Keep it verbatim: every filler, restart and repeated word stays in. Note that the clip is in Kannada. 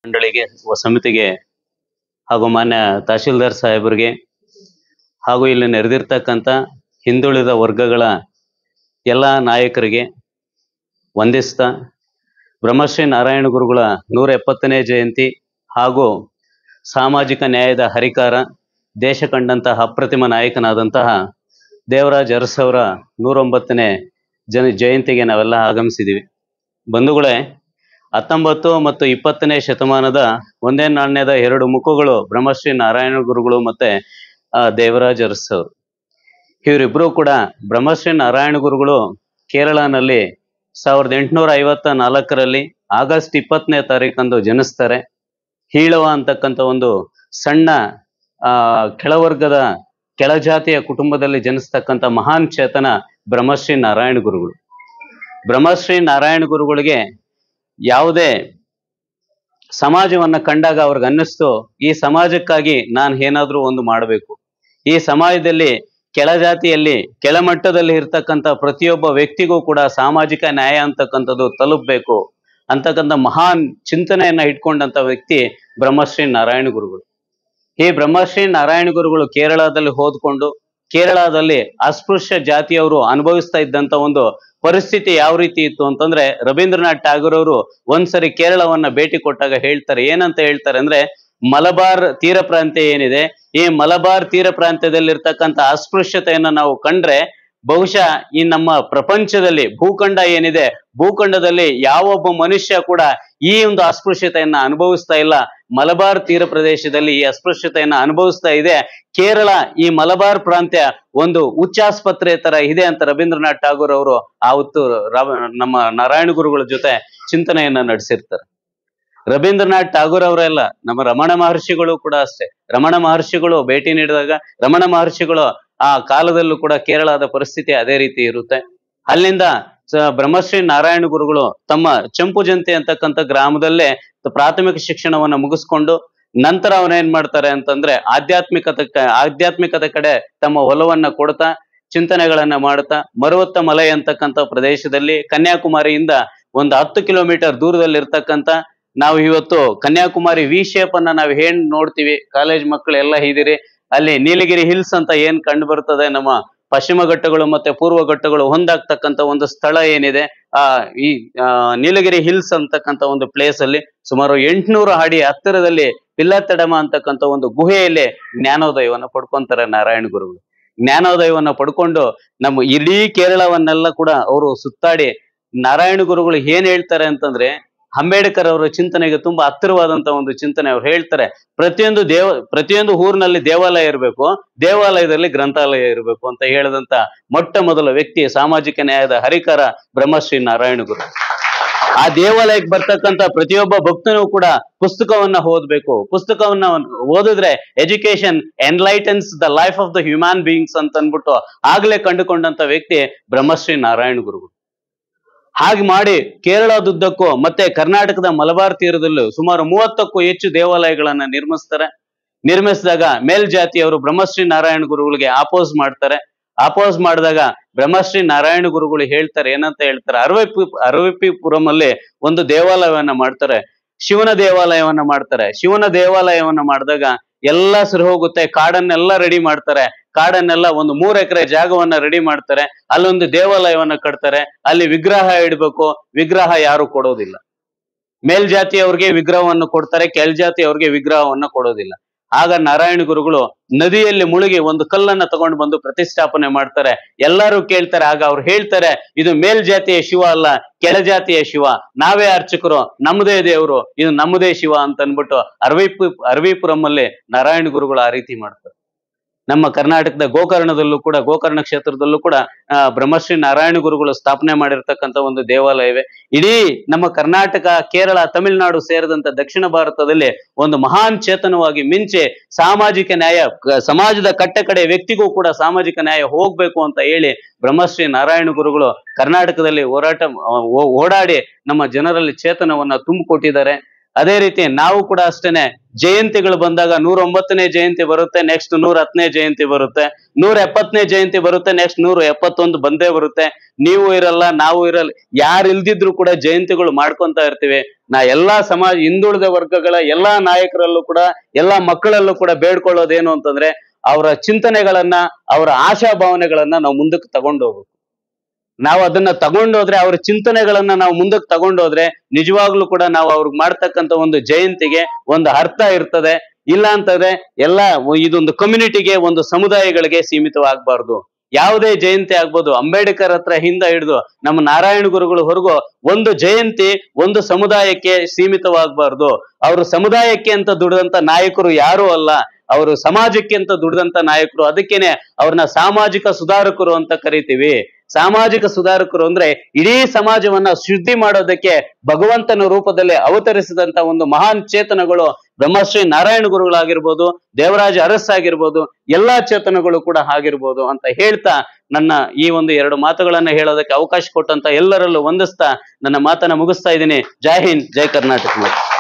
ಮಂಡಳಿಗೆ ಸಮಿತಿಗೆ ಹಾಗೂ ಮಾನ್ಯ ತಹಶೀಲ್ದಾರ್ ಸಾಹೇಬರಿಗೆ ಹಾಗೂ ಇಲ್ಲಿ ನೆರೆದಿರ್ತಕ್ಕಂಥ ಹಿಂದುಳಿದ ವರ್ಗಗಳ ಎಲ್ಲ ನಾಯಕರಿಗೆ ವಂದಿಸ್ತಾ ಬ್ರಹ್ಮಶ್ರೀ ನಾರಾಯಣ ಗುರುಗಳ ನೂರ ಎಪ್ಪತ್ತನೇ ಜಯಂತಿ ಹಾಗೂ ಸಾಮಾಜಿಕ ನ್ಯಾಯದ ಹರಿಕಾರ, ದೇಶ ಕಂಡಂತಹ ಅಪ್ರತಿಮ ನಾಯಕನಾದಂತಹ ದೇವರಾಜ್ ಅರಸ್ ಅವರ ನೂರೊಂಬತ್ತನೇ ಜನ ಜಯಂತಿಗೆ ನಾವೆಲ್ಲ ಆಗಮಿಸಿದ್ದೀವಿ. ಬಂಧುಗಳೇ, ಹತ್ತೊಂಬತ್ತು ಮತ್ತು ಇಪ್ಪತ್ತನೇ ಶತಮಾನದ ಒಂದೇ ನಾಣ್ಯದ ಎರಡು ಮುಖಗಳು ಬ್ರಹ್ಮಶ್ರೀ ನಾರಾಯಣ ಗುರುಗಳು ಮತ್ತೆ ಆ ದೇವರಾಜ್ ಅರಸ್ ಅವರು. ಇವರಿಬ್ಬರು ಕೂಡ ಬ್ರಹ್ಮಶ್ರೀ ನಾರಾಯಣ ಗುರುಗಳು ಕೇರಳನಲ್ಲಿ ಸಾವಿರದ ಎಂಟುನೂರ ಐವತ್ತ ನಾಲ್ಕರಲ್ಲಿ ಆಗಸ್ಟ್ ಇಪ್ಪತ್ತನೇ ತಾರೀಕಂದು ಜನಿಸ್ತಾರೆ. ಹೀಳವ ಅಂತಕ್ಕಂಥ ಒಂದು ಸಣ್ಣ ಆ ಕೆಳವರ್ಗದ ಕೆಳಜಾತಿಯ ಕುಟುಂಬದಲ್ಲಿ ಜನಿಸ್ತಕ್ಕಂಥ ಮಹಾನ್ ಚೇತನ ಬ್ರಹ್ಮಶ್ರೀ ನಾರಾಯಣ ಗುರುಗಳು. ಬ್ರಹ್ಮಶ್ರೀ ನಾರಾಯಣ ಗುರುಗಳಿಗೆ ಯಾವುದೇ ಸಮಾಜವನ್ನ ಕಂಡಾಗ ಅವ್ರಿಗೆ ಅನ್ನಿಸ್ತು, ಈ ಸಮಾಜಕ್ಕಾಗಿ ನಾನು ಏನಾದ್ರೂ ಒಂದು ಮಾಡಬೇಕು. ಈ ಸಮಾಜದಲ್ಲಿ ಕೆಳಜಾತಿಯಲ್ಲಿ ಕೆಳಮಟ್ಟದಲ್ಲಿ ಇರ್ತಕ್ಕಂಥ ಪ್ರತಿಯೊಬ್ಬ ವ್ಯಕ್ತಿಗೂ ಕೂಡ ಸಾಮಾಜಿಕ ನ್ಯಾಯ ಅಂತಕ್ಕಂಥದ್ದು ತಲುಪಬೇಕು ಅಂತಕ್ಕಂಥ ಮಹಾನ್ ಚಿಂತನೆಯನ್ನ ಇಟ್ಕೊಂಡಂತ ವ್ಯಕ್ತಿ ಬ್ರಹ್ಮಶ್ರೀ ನಾರಾಯಣ ಗುರುಗಳು. ಈ ಬ್ರಹ್ಮಶ್ರೀ ನಾರಾಯಣ ಗುರುಗಳು ಕೇರಳದಲ್ಲಿ ಓದ್ಕೊಂಡು ಕೇರಳದಲ್ಲಿ ಅಸ್ಪೃಶ್ಯ ಜಾತಿಯವರು ಅನುಭವಿಸ್ತಾ ಇದ್ದಂತ ಒಂದು ಪರಿಸ್ಥಿತಿ ಯಾವ ರೀತಿ ಇತ್ತು ಅಂತಂದ್ರೆ, ರವೀಂದ್ರನಾಥ್ ಠಾಗೂರ್ ಅವರು ಒಂದ್ಸರಿ ಕೇರಳವನ್ನ ಭೇಟಿ ಕೊಟ್ಟಾಗ ಹೇಳ್ತಾರೆ, ಏನಂತ ಹೇಳ್ತಾರೆ ಅಂದ್ರೆ, ಮಲಬಾರ್ ತೀರ ಪ್ರಾಂತ್ಯ ಏನಿದೆ, ಈ ಮಲಬಾರ್ ತೀರ ಪ್ರಾಂತ್ಯದಲ್ಲಿರ್ತಕ್ಕಂಥ ಅಸ್ಪೃಶ್ಯತೆಯನ್ನ ನಾವು ಕಂಡ್ರೆ ಬಹುಶಃ ಈ ನಮ್ಮ ಪ್ರಪಂಚದಲ್ಲಿ ಭೂಖಂಡ ಏನಿದೆ, ಭೂಖಂಡದಲ್ಲಿ ಯಾವೊಬ್ಬ ಮನುಷ್ಯ ಕೂಡ ಈ ಒಂದು ಅಸ್ಪೃಶ್ಯತೆಯನ್ನ ಅನುಭವಿಸ್ತಾ ಇಲ್ಲ. ಮಲಬಾರ್ ತೀರ ಪ್ರದೇಶದಲ್ಲಿ ಈ ಅಸ್ಪೃಶ್ಯತೆಯನ್ನ ಅನುಭವಿಸ್ತಾ ಇದೆ. ಕೇರಳ ಈ ಮಲಬಾರ್ ಪ್ರಾಂತ್ಯ ಒಂದು ಉಚ್ಚಾಸ್ಪತ್ರೆ ತರ ಇದೆ ಅಂತ ರವೀಂದ್ರನಾಥ್ ಠಾಗೂರ್ ಅವರು ಆವತ್ತು ನಮ್ಮ ನಾರಾಯಣ ಗುರುಗಳ ಜೊತೆ ಚಿಂತನೆಯನ್ನ ನಡೆಸಿರ್ತಾರೆ. ರವೀಂದ್ರನಾಥ್ ಠಾಗೂರ್ ಅವರೆಲ್ಲ ನಮ್ಮ ರಮಣ ಮಹರ್ಷಿಗಳು ಕೂಡ ಅಷ್ಟೇ. ರಮಣ ಮಹರ್ಷಿಗಳು ಭೇಟಿ ನೀಡಿದಾಗ ರಮಣ ಮಹರ್ಷಿಗಳು ಆ ಕಾಲದಲ್ಲೂ ಕೂಡ ಕೇರಳದ ಪರಿಸ್ಥಿತಿ ಅದೇ ರೀತಿ ಇರುತ್ತೆ. ಅಲ್ಲಿಂದ ಬ್ರಹ್ಮಶ್ರೀ ನಾರಾಯಣ ಗುರುಗಳು ತಮ್ಮ ಚಂಪುಜಂತಿ ಅಂತಕ್ಕಂಥ ಗ್ರಾಮದಲ್ಲೇ ಪ್ರಾಥಮಿಕ ಶಿಕ್ಷಣವನ್ನ ಮುಗಿಸ್ಕೊಂಡು ನಂತರ ಅವನೇನ್ ಮಾಡ್ತಾರೆ ಅಂತಂದ್ರೆ ಆಧ್ಯಾತ್ಮಿಕತೆ ಆಧ್ಯಾತ್ಮಿಕತೆ ಕಡೆ ತಮ್ಮ ಒಲವನ್ನ ಕೊಡ್ತಾ ಚಿಂತನೆಗಳನ್ನ ಮಾಡ್ತಾ ಮರುವತ್ತ ಮಲೈ ಅಂತಕ್ಕಂಥ ಪ್ರದೇಶದಲ್ಲಿ ಕನ್ಯಾಕುಮಾರಿಯಿಂದ ಒಂದು ಹತ್ತು ಕಿಲೋಮೀಟರ್ ದೂರದಲ್ಲಿ ಇರ್ತಕ್ಕಂಥ, ನಾವು ಇವತ್ತು ಕನ್ಯಾಕುಮಾರಿ ವಿ ಶೇಪ್ ಅನ್ನ ನಾವು ಏನ್ ನೋಡ್ತೀವಿ, ಕಾಲೇಜ್ ಮಕ್ಕಳು ಎಲ್ಲ ಇದ್ದೀರಿ, ಅಲ್ಲಿ ನೀಲಗಿರಿ ಹಿಲ್ಸ್ ಅಂತ ಏನ್ ಕಂಡು ಬರ್ತದೆ, ನಮ್ಮ ಪಶ್ಚಿಮ ಘಟ್ಟಗಳು ಮತ್ತೆ ಪೂರ್ವ ಘಟ್ಟಗಳು ಹೊಂದಾಗ್ತಕ್ಕಂಥ ಒಂದು ಸ್ಥಳ ಏನಿದೆ, ಆ ಈ ನೀಲಗಿರಿ ಹಿಲ್ಸ್ ಅಂತಕ್ಕಂಥ ಒಂದು ಪ್ಲೇಸ್ ಅಲ್ಲಿ ಸುಮಾರು ಎಂಟುನೂರು ಅಡಿ ಹತ್ತಿರದಲ್ಲಿ ಪಿಲ್ಲತ್ತಡಮ ಅಂತಕ್ಕಂಥ ಒಂದು ಗುಹೆಯಲ್ಲಿ ಜ್ಞಾನೋದಯವನ್ನ ಪಡ್ಕೊಂತಾರೆ ನಾರಾಯಣ ಗುರುಗಳು. ಜ್ಞಾನೋದಯವನ್ನ ಪಡ್ಕೊಂಡು ನಮ್ಮ ಇಡೀ ಕೇರಳವನ್ನೆಲ್ಲ ಕೂಡ ಅವರು ಸುತ್ತಾಡಿ ನಾರಾಯಣ ಗುರುಗಳು ಏನ್ ಹೇಳ್ತಾರೆ ಅಂತಂದ್ರೆ, ಅಂಬೇಡ್ಕರ್ ಅವರ ಚಿಂತನೆಗೆ ತುಂಬಾ ಹತ್ತಿರವಾದಂತ ಒಂದು ಚಿಂತನೆ. ಅವ್ರು ಹೇಳ್ತಾರೆ, ಪ್ರತಿಯೊಂದು ದೇವ ಪ್ರತಿಯೊಂದು ಊರಿನಲ್ಲಿ ದೇವಾಲಯ ಇರಬೇಕು, ದೇವಾಲಯದಲ್ಲಿ ಗ್ರಂಥಾಲಯ ಇರಬೇಕು ಅಂತ ಹೇಳಿದಂತ ಮೊಟ್ಟ ಮೊದಲ ವ್ಯಕ್ತಿ ಸಾಮಾಜಿಕ ನ್ಯಾಯದ ಹರಿಕಾರ ಬ್ರಹ್ಮಶ್ರೀ ನಾರಾಯಣ ಗುರು. ಆ ದೇವಾಲಯಕ್ಕೆ ಬರ್ತಕ್ಕಂಥ ಪ್ರತಿಯೊಬ್ಬ ಭಕ್ತನೂ ಕೂಡ ಪುಸ್ತಕವನ್ನ ಓದ್ಬೇಕು. ಪುಸ್ತಕವನ್ನ ಓದಿದ್ರೆ education enlightens the life of the human beings ಅಂತ ಅನ್ಬಿಟ್ಟು ಆಗ್ಲೇ ಕಂಡುಕೊಂಡಂತ ವ್ಯಕ್ತಿ ಬ್ರಹ್ಮಶ್ರೀ ನಾರಾಯಣ ಗುರುಗಳು. ಹಾಗೆ ಮಾಡಿ ಕೇರಳದುದ್ದಕ್ಕೂ ಮತ್ತೆ ಕರ್ನಾಟಕದ ಮಲಬಾರ್ ತೀರದಲ್ಲೂ ಸುಮಾರು ಮೂವತ್ತಕ್ಕೂ ಹೆಚ್ಚು ದೇವಾಲಯಗಳನ್ನ ನಿರ್ಮಿಸ್ತಾರೆ. ನಿರ್ಮಿಸಿದಾಗ ಮೇಲ್ಜಾತಿಯವರು ಬ್ರಹ್ಮಶ್ರೀ ನಾರಾಯಣ ಗುರುಗಳಿಗೆ ಆಪೋಸ್ ಮಾಡ್ತಾರೆ. ಆಪೋಸ್ ಮಾಡಿದಾಗ ಬ್ರಹ್ಮಶ್ರೀ ನಾರಾಯಣ ಗುರುಗಳು ಹೇಳ್ತಾರೆ, ಏನಂತ ಹೇಳ್ತಾರೆ, ಅರವಪ್ಪಿ ಅರವಪ್ಪಿಪುರಂ ಅಲ್ಲಿ ಒಂದು ದೇವಾಲಯವನ್ನ ಮಾಡ್ತಾರೆ, ಶಿವನ ದೇವಾಲಯವನ್ನ ಮಾಡ್ತಾರೆ. ಶಿವನ ದೇವಾಲಯವನ್ನ ಮಾಡಿದಾಗ ಎಲ್ಲ ಸರಿ ಹೋಗುತ್ತೆ, ಕಾಡನ್ನೆಲ್ಲ ರೆಡಿ ಮಾಡ್ತಾರೆ. ಕಾಡನ್ನೆಲ್ಲ ಒಂದು ಮೂರ್ ಎಕರೆ ಜಾಗವನ್ನ ರೆಡಿ ಮಾಡ್ತಾರೆ. ಅಲ್ಲೊಂದು ದೇವಾಲಯವನ್ನ ಕಟ್ತಾರೆ. ಅಲ್ಲಿ ವಿಗ್ರಹ ಇಡ್ಬೇಕು, ವಿಗ್ರಹ ಯಾರು ಕೊಡೋದಿಲ್ಲ. ಮೇಲ್ಜಾತಿಯವ್ರಿಗೆ ವಿಗ್ರಹವನ್ನು ಕೊಡ್ತಾರೆ, ಕೆಳಜಾತಿಯವ್ರಿಗೆ ವಿಗ್ರಹವನ್ನ ಕೊಡೋದಿಲ್ಲ. ಆಗ ನಾರಾಯಣ ಗುರುಗಳು ನದಿಯಲ್ಲಿ ಮುಳುಗಿ ಒಂದು ಕಲ್ಲನ್ನ ತಗೊಂಡು ಬಂದು ಪ್ರತಿಷ್ಠಾಪನೆ ಮಾಡ್ತಾರೆ. ಎಲ್ಲರೂ ಕೇಳ್ತಾರೆ. ಆಗ ಅವ್ರು ಹೇಳ್ತಾರೆ, ಇದು ಮೇಲ್ಜಾತಿಯ ಶಿವ ಅಲ್ಲ, ಕೆಳಜಾತಿಯ ಶಿವ, ನಾವೇ ಅರ್ಚಕರು, ನಮ್ಮದೇ ದೇವರು, ಇದು ನಮ್ಮದೇ ಶಿವ ಅಂತ ಅನ್ಬಿಟ್ಟು ಅರವಿಪು ಅರವಿಪುರಂ ಅಲ್ಲಿ ನಾರಾಯಣ ಗುರುಗಳು ಆ ರೀತಿ ಮಾಡ್ತಾರೆ. ನಮ್ಮ ಕರ್ನಾಟಕದ ಗೋಕರ್ಣದಲ್ಲೂ ಕೂಡ ಗೋಕರ್ಣ ಕ್ಷೇತ್ರದಲ್ಲೂ ಕೂಡ ಆ ಬ್ರಹ್ಮಶ್ರೀ ನಾರಾಯಣ ಗುರುಗಳು ಸ್ಥಾಪನೆ ಮಾಡಿರ್ತಕ್ಕಂಥ ಒಂದು ದೇವಾಲಯವೇ. ಇಡೀ ನಮ್ಮ ಕರ್ನಾಟಕ, ಕೇರಳ, ತಮಿಳುನಾಡು ಸೇರಿದಂತ ದಕ್ಷಿಣ ಭಾರತದಲ್ಲಿ ಒಂದು ಮಹಾನ್ ಚೇತನವಾಗಿ ಮಿಂಚೆ ಸಾಮಾಜಿಕ ನ್ಯಾಯ, ಸಮಾಜದ ಕಟ್ಟ ಕಡೆ ವ್ಯಕ್ತಿಗೂ ಕೂಡ ಸಾಮಾಜಿಕ ನ್ಯಾಯ ಹೋಗ್ಬೇಕು ಅಂತ ಹೇಳಿ ಬ್ರಹ್ಮಶ್ರೀ ನಾರಾಯಣ ಗುರುಗಳು ಕರ್ನಾಟಕದಲ್ಲಿ ಹೋರಾಟ ಓಡಾಡಿ ನಮ್ಮ ಜನರಲ್ಲಿ ಚೇತನವನ್ನ ತುಂಬಿಕೊಟ್ಟಿದ್ದಾರೆ. ಅದೇ ರೀತಿ ನಾವು ಕೂಡ ಅಷ್ಟೇನೆ ಜಯಂತಿಗಳು ಬಂದಾಗ ನೂರ ಒಂಬತ್ತನೇ ಜಯಂತಿ ಬರುತ್ತೆ, ನೆಕ್ಸ್ಟ್ ನೂರ ಹತ್ತನೇ ಜಯಂತಿ ಬರುತ್ತೆ, ನೂರ ಎಪ್ಪತ್ತನೇ ಜಯಂತಿ ಬರುತ್ತೆ, ನೆಕ್ಸ್ಟ್ ನೂರ ಎಪ್ಪತ್ತೊಂದು ಬಂದೇ ಬರುತ್ತೆ. ನೀವು ಇರಲ್ಲ, ನಾವು ಇರಲ್ಲ, ಯಾರು ಇಲ್ದಿದ್ರು ಕೂಡ ಜಯಂತಿಗಳು ಮಾಡ್ಕೊಂತ ಇರ್ತೀವಿ. ನಾ ಎಲ್ಲಾ ಸಮಾಜ ಹಿಂದುಳಿದ ವರ್ಗಗಳ ಎಲ್ಲಾ ನಾಯಕರಲ್ಲೂ ಕೂಡ ಎಲ್ಲಾ ಮಕ್ಕಳಲ್ಲೂ ಕೂಡ ಬೇಡ್ಕೊಳ್ಳೋದೇನು ಅಂತಂದ್ರೆ ಅವರ ಚಿಂತನೆಗಳನ್ನ, ಅವರ ಆಶಾ ಭಾವನೆಗಳನ್ನ ನಾವು ಮುಂದಕ್ಕೆ ತಗೊಂಡು ಹೋಗ್ಬೇಕು. ನಾವು ಅದನ್ನ ತಗೊಂಡೋದ್ರೆ, ಅವ್ರ ಚಿಂತನೆಗಳನ್ನ ನಾವು ಮುಂದಕ್ಕೆ ತಗೊಂಡೋದ್ರೆ ನಿಜವಾಗ್ಲೂ ಕೂಡ ನಾವು ಅವ್ರಿಗೆ ಮಾಡ್ತಕ್ಕಂಥ ಒಂದು ಜಯಂತಿಗೆ ಒಂದು ಅರ್ಥ ಇರ್ತದೆ. ಇಲ್ಲ ಅಂತಂದ್ರೆ ಎಲ್ಲ ಇದೊಂದು ಕಮ್ಯುನಿಟಿಗೆ, ಒಂದು ಸಮುದಾಯಗಳಿಗೆ ಸೀಮಿತವಾಗಬಾರ್ದು. ಯಾವುದೇ ಜಯಂತಿ ಆಗ್ಬೋದು, ಅಂಬೇಡ್ಕರ್ ಹತ್ರ ಹಿಂದ ಹಿಡಿದು ನಮ್ಮ ನಾರಾಯಣ ಗುರುಗಳು ಹೊರಗು ಒಂದು ಜಯಂತಿ ಒಂದು ಸಮುದಾಯಕ್ಕೆ ಸೀಮಿತವಾಗಬಾರ್ದು. ಅವರು ಸಮುದಾಯಕ್ಕೆ ಅಂತ ದುಡಿದಂತ ನಾಯಕರು ಯಾರೂ ಅಲ್ಲ, ಅವರು ಸಮಾಜಕ್ಕೆ ಅಂತ ದುಡಿದಂತ ನಾಯಕರು. ಅದಕ್ಕೇನೆ ಅವ್ರನ್ನ ಸಾಮಾಜಿಕ ಸುಧಾರಕರು ಅಂತ ಕರಿತೀವಿ. ಸಾಮಾಜಿಕ ಸುಧಾರಕರು ಅಂದ್ರೆ ಇಡೀ ಸಮಾಜವನ್ನ ಶುದ್ಧಿ ಮಾಡೋದಕ್ಕೆ ಭಗವಂತನ ರೂಪದಲ್ಲಿ ಅವತರಿಸಿದಂತ ಒಂದು ಮಹಾನ್ ಚೇತನಗಳು ಬ್ರಹ್ಮಶ್ರೀ ನಾರಾಯಣ ಗುರುಗಳಾಗಿರ್ಬೋದು, ದೇವರಾಜ ಅರಸ್ ಆಗಿರ್ಬೋದು, ಎಲ್ಲಾ ಚೇತನಗಳು ಕೂಡ ಆಗಿರ್ಬೋದು ಅಂತ ಹೇಳ್ತಾ ನನ್ನ ಈ ಒಂದು ಎರಡು ಮಾತುಗಳನ್ನ ಹೇಳೋದಕ್ಕೆ ಅವಕಾಶ ಕೊಟ್ಟಂತ ಎಲ್ಲರಲ್ಲೂ ವಂದಿಸ್ತಾ ನನ್ನ ಮಾತನ್ನ ಮುಗಿಸ್ತಾ ಇದ್ದೀನಿ. ಜೈ ಹಿಂದ್, ಜೈ ಕರ್ನಾಟಕ.